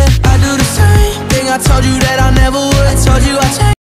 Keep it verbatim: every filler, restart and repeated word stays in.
yeah, I do the same thing I told you that I never would. I told you I changed.